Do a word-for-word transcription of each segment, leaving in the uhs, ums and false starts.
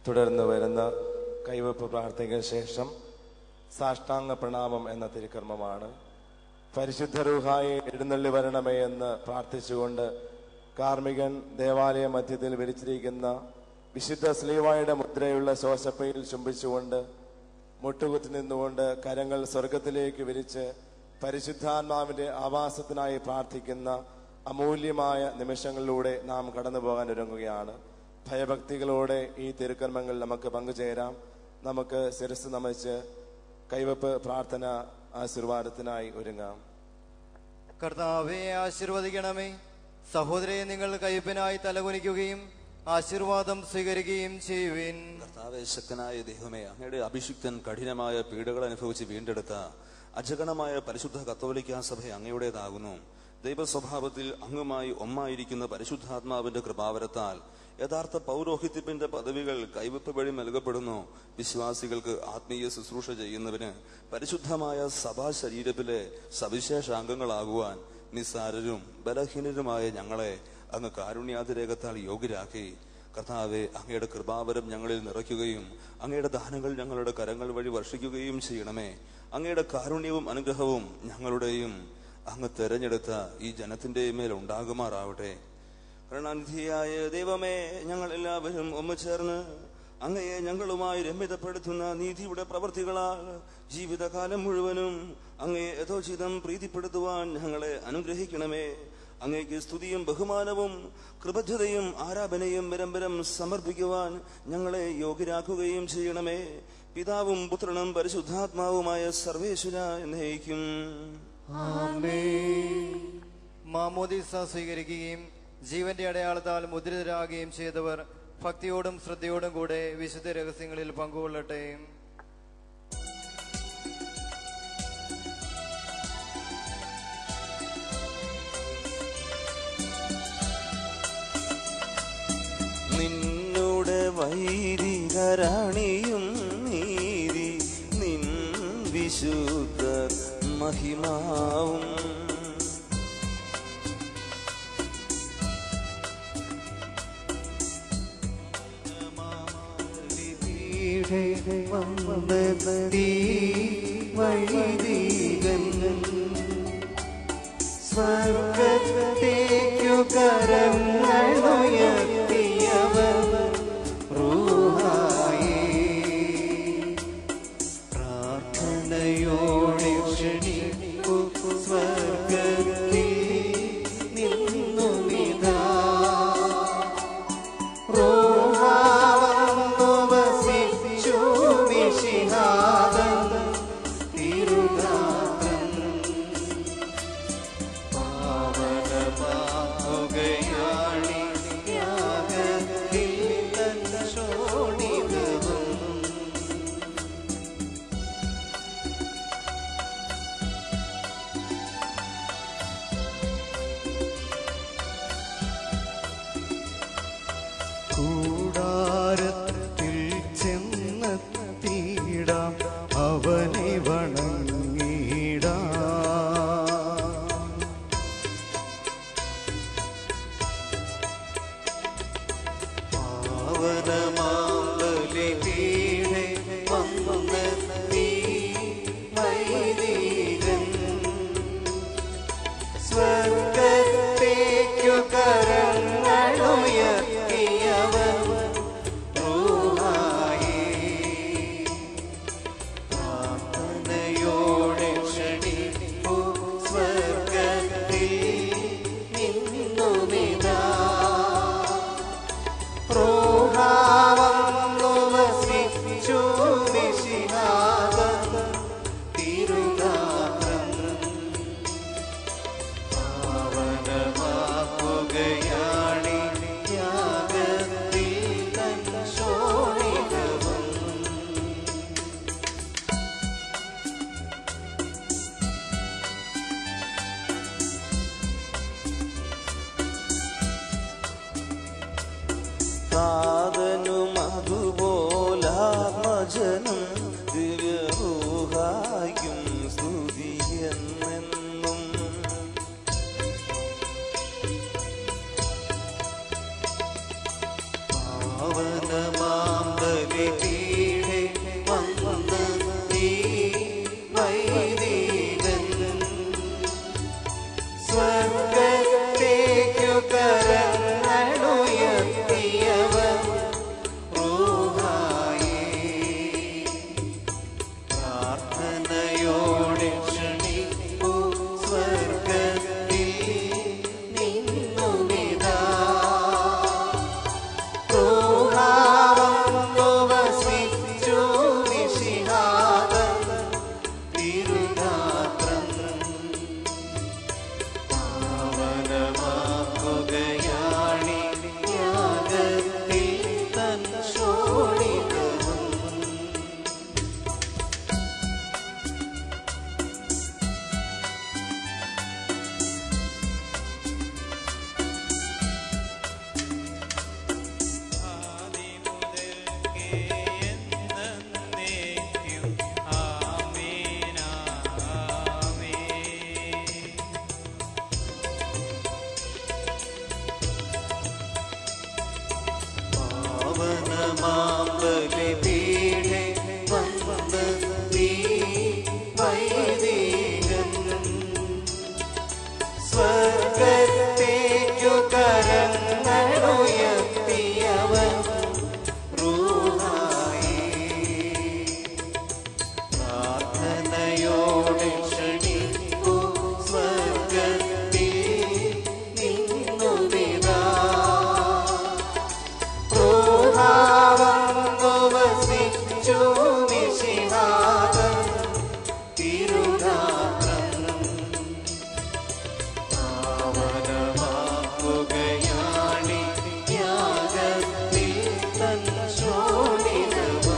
തുടർന്ന് വരുന്ന കൈവപ്പ് പ്രാർത്ഥനയ്ക്ക് ശേഷം സാഷ്ടാംഗ പ്രണാമം എന്ന തിരുക്കർമ്മമാണ്. പരിശുദ്ധ റൂഹായി എഴുന്നള്ളി വരണമേ എന്ന് പ്രാർത്ഥിച്ചുകൊണ്ട് കാർമികൻ ദേവാലയ മധ്യത്തിൽ വിരിച്ചിരിക്കുന്ന വിശുദ്ധ സ്ലീവായുടെ മുദ്രയുള്ള ശോശപ്പയിൽ ചുംബിച്ചുകൊണ്ട് മുട്ടുകുത്തി നിന്നുകൊണ്ട് കരങ്ങൾ സ്വർഗത്തിലേക്ക് വിരിച്ച് പരിശുദ്ധാത്മാവിന്റെ ആവാസത്തിനായി പ്രാർത്ഥിക്കുന്ന അമൂല്യമായ നിമിഷങ്ങളിലൂടെ നാം കടന്നു പോകാൻ ഒരുങ്ങുകയാണ്. ഭയഭക്തികളോടെ ഈ തിരുക്കർമ്മങ്ങളിൽ നമുക്ക് പങ്കുചേരാം. നമുക്ക് ശിരസ് നമിച്ച് കൈവപ്പ് പ്രാർത്ഥന ആശീർവാദത്തിനായി ഒരുങ്ങാം. കർത്താവെ ആശീർവദിക്കണമേ. സഹോദരയെ നിങ്ങൾ കയ്പിനായി തലകുനിക്കുകയും ആശീർവാദം സ്വീകരിക്കുകയും ചെയ്യുവിൻ. കർത്താവെ ശക്തനായ ദൈവമേ, അങ്ങയുടെ അഭിഷിക്തൻ കഠിനമായ പീഡകൾ അനുഭവിച്ച് വീണ്ടെടുത്ത അജഗണമായ പരിശുദ്ധ കത്തോലിക്കാ സഭ അങ്ങയുടേതാകുന്നു. ദൈവ സ്വഭാവത്തിൽ അങ്ങുമായി ഒന്നായിരിക്കുന്ന പരിശുദ്ധാത്മാവിന്റെ കൃപാവരത്താൽ യഥാർത്ഥ പൗരോഹിത്യത്തിന്റെ പദവികൾ കൈവപ്പ് വഴി നൽകപ്പെടുന്നു. വിശ്വാസികൾക്ക് ആത്മീയ ശുശ്രൂഷ ചെയ്യുന്നവന് പരിശുദ്ധമായ സഭാ ശരീരത്തിലെ സവിശേഷാംഗങ്ങളാകുവാൻ നിസ്സാരരും ബലഹീനരുമായ ഞങ്ങളെ അങ്ങ് കാരുണ്യാതിരേകത്താൽ യോഗ്യരാക്കി. കർത്താവെ, അങ്ങയുടെ കൃപാവരം ഞങ്ങളിൽ നിറയ്ക്കുകയും അങ്ങയുടെ ദാനങ്ങൾ ഞങ്ങളുടെ കരങ്ങൾ വഴി വർഷിക്കുകയും ചെയ്യണമേ. അങ്ങയുടെ കാരുണ്യവും അനുഗ്രഹവും ഞങ്ങളുടെയും അങ്ങ് തെരഞ്ഞെടുത്ത ഈ ജനത്തിന്റെ മേൽ ഉണ്ടാകുമാറാവട്ടെ. കരുണാനിധിയായ ദൈവമേ, ഞങ്ങൾ എല്ലാവരും ഒന്നുചേർന്ന് അങ്ങയെ ഞങ്ങളുമായി രമ്യതപ്പെടുത്തുന്ന നീതിയുടെ പ്രവൃത്തികളാൽ ജീവിതകാലം മുഴുവനും അങ്ങയെ യഥോചിതം പ്രീതിപ്പെടുത്തുവാൻ ഞങ്ങളെ അനുഗ്രഹിക്കണമേ. അങ്ങേക്ക് സ്തുതിയും ബഹുമാനവും കൃതജ്ഞതയും ആരാധനയും നിരന്തരം സമർപ്പിക്കുവാൻ ഞങ്ങളെ യോഗ്യരാക്കുകയും ചെയ്യണമേ. പിതാവും പുത്രനും പരിശുദ്ധാത്മാവുമായ സർവേശ്വര എന്നേക്കും ആമേൻ. മാമോദീസ സ്വീകരിക്കുകയും ജീവന്റെ അടയാളത്താൽ മുദ്രിതരാകുകയും ചെയ്തവർ ഭക്തിയോടും ശ്രദ്ധയോടും കൂടെ വിശുദ്ധ രഹസ്യങ്ങളിൽ പങ്കുകൊള്ളട്ടെ. നിന്നുടെ വൈദികരാണിയും നീതി നിൻ വിശുദ്ധ മഹിമാവും വൈദികൻ സ്വർഗത്തേക്കു കരങ്ങളുയർത്തിയവർ റൂഹായേ പ്രാർത്ഥനയോടെ ക്ഷണിക്കു സ്വർഗത്തിൽ നിന്നു നിതാ റൂഹാവന്നു വസിച്ചു മിശിഹാദം തിരുഗാത്രം പാവനമാകുകയാണി യാഗത്തിൽ തൻ ശോണിതവും കൂടാരത്തിൽ ചെന്നെത്തിയിടാം അവനെ വണങ്ങിടാം. പാവനമാംബലിപീഠേ വന്നെത്തി വൈദികൻ സ്വർഗത്തേക്കു കരങ്ങളുയർത്തിയവർ റൂഹായേ പ്രാർത്ഥനയോടെ ക്ഷണിക്കു സ്വർഗത്തിൽ നിന്നു നിതാ റൂഹാവന്നു വസിച്ചു മിശിഹാദം തിരുഗാത്രം പാവനമാക്കുകയാണി യാഗത്തിൽ തൻ ശോണിതവും താതനും അതുപോലാത്മജനും ദിവ്യരൂഹായും സ്തുതിയെന്നെന്നും പാവനമാംബലിപീഠേ ബലിപീഠേ വന്ന് നീ വൈദികൻ സ്വർഗ്ഗത്തേക്കു കരങ്ങളുയർത്തിയവൻ റൂഹായേ പ്രാർത്ഥനയോടെ ക്ഷണിപ്പൂ സ്വർഗ്ഗത്തിൽ നിന്നുമിതാ റൂഹാവന്നു വസിച്ചു മിശിഹാതൻ തിരുഗാത്രം പാവനമാക്കുകയാണി യാഗത്തിൽ തൻ ശോണിതവും പാവനമാം ബലിപീഠേ വന്ന് നീ വൈദികൻ സ്വർഗ്ഗത്തേക്കു കരങ്ങളുയർത്തിയവൻ റൂഹായേ പ്രാർത്ഥനയോടെ ക്ഷണിപ്പൂ സ്വർഗ്ഗത്തിൽ നിന്നുമിതാ റൂഹാവന്നു വസിച്ചു മിശിഹാതൻ തിരുഗാത്രം പാവനമാക്കുകയാണി യാഗത്തിൽ തൻ ശോണിതവും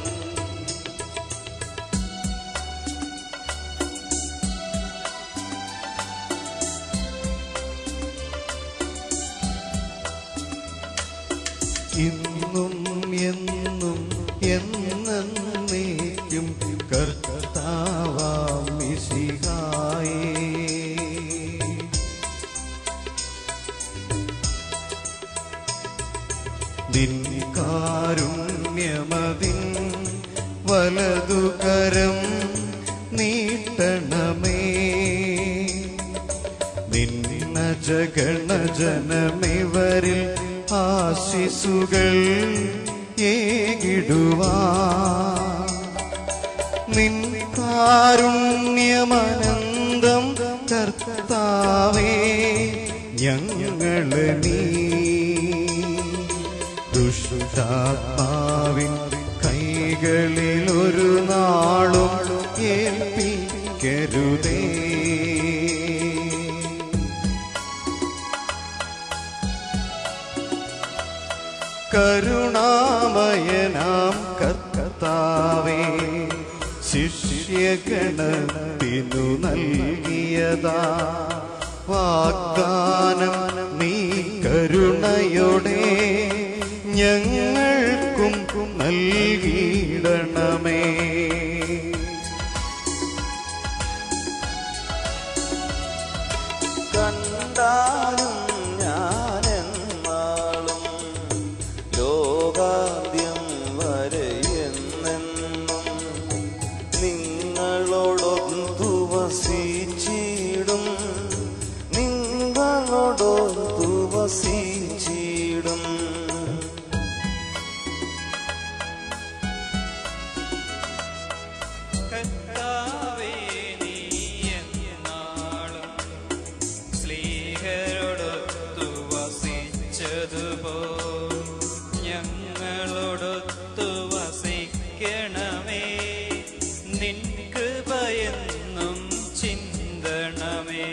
ഇന്നും എന്നും എന്നേക്കും കർത്താവാം മിശിഹായേ നിൻ കാരുണ്യമതിൻ വലതുകരം നീട്ടണമേ നിന്ന ജഗണജനമിവരിൽ ആശിസുകൾ ഏകിടുവാൻ നിൻ കാരുണ്യമനന്തം കർത്താവേ ഞങ്ങളെ നീ ദുഷ്ടാത്മാവിൻ കൈകളിൽ ഒരു നാളും ഏൽപ്പിക്കരുതേ കരുണാമയനാം കർത്താവേ ശിഷ്യഗണത്തിനു നൽകിയതാ വാഗ്ദാനം നീ കരുണയോടെ ഞങ്ങൾക്കും നൽകിയിടണമേ കണ്ടാലും ഞാനെന്നാളും ലോകാന്ത്യം വരെ എന്നെന്നും നിങ്ങളോടൊത്തു വസിച്ചിടും നിങ്ങളോടൊത്തു വസിച്ചിടും കർത്താവേ നീ എന്നാളും സ്ലീഹരോടൊത്തു വസിച്ചതുപോൽ ഞങ്ങളോടൊത്തു വസിക്കണമേ നിൻ കൃപയെന്നും ചിന്തണമേ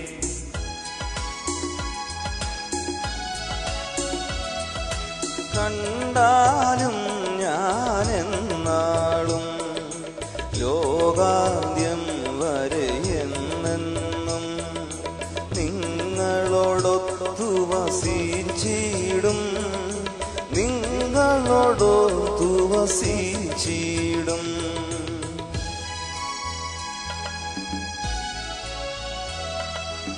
കണ്ടാലും ഞാനെന്നാളും ലോകാന്ത്യം വരെ എന്നെന്നും നിങ്ങളോടൊത്തു വസിച്ചിടും നിങ്ങളോടൊത്തു വസിച്ചിടും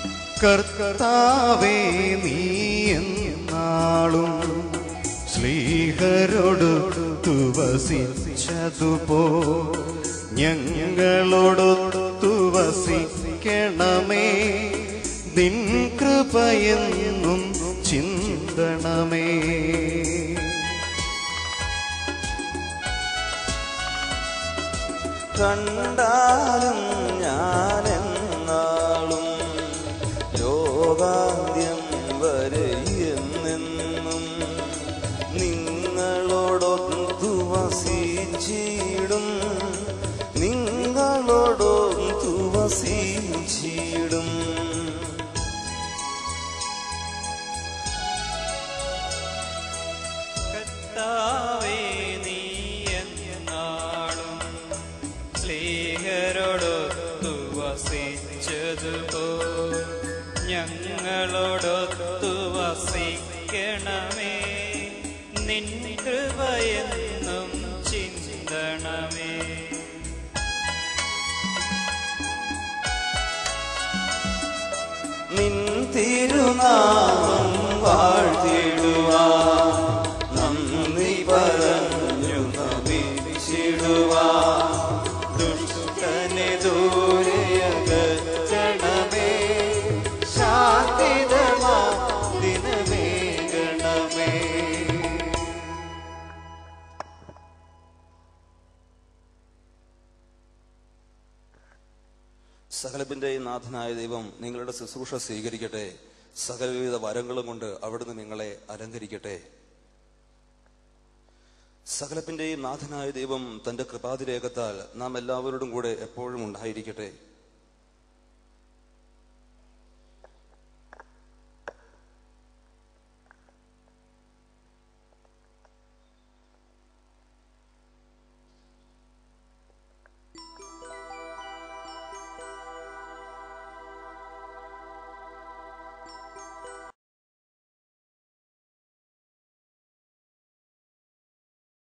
കർത്താവേ നീ എന്നാളും ശ്ലീ സ്ലീഹരോടൊത്തു വസിച്ചതുപോ ഞങ്ങളോടൊത്തു വസിക്കണമേ. നിൻ കൃപയെന്നും ചിന്തണമേ. കണ്ടാലും ഞാനെന്നാളും ലോകാന്ത്യം വരെ എന്നെന്നും നിങ്ങളോടൊത്തു വസിച്ചിടും, നിങ്ങളോടൊത്തു വസിച്ചിടും. കർത്താവേ, നീ എന്നാളും സ്ലീഹരോടൊത്തു വസിച്ചതുപോ ഞങ്ങളോടൊത്തു വസിക്കണമേ. നിൻ കൃപയെന്നും ചിന്തണമേ. നിൻ തിരുനാമം വാഴ്ത്തിടുവാൻ നന്ദി പറഞ്ഞു നമിച്ചിടുവാൻ ദുഷ്ടനെ ദൂരെയകറ്റണമേ. ശാന്തിതമാ ദിനമേകണമേ. സകലത്തിന്റെയും നാഥനായ ദൈവം നിങ്ങളുടെ ശുശ്രൂഷ സ്വീകരിക്കട്ടെ. സകലവിധ വരങ്ങളും കൊണ്ട് അവിടുന്ന് നിങ്ങളെ അലങ്കരിക്കട്ടെ. സകലത്തിന്റെയും നാഥനായ ദൈവം തന്റെ കൃപാതിരേകത്താൽ നാം എല്ലാവരോടും കൂടെ എപ്പോഴും ഉണ്ടായിരിക്കട്ടെ.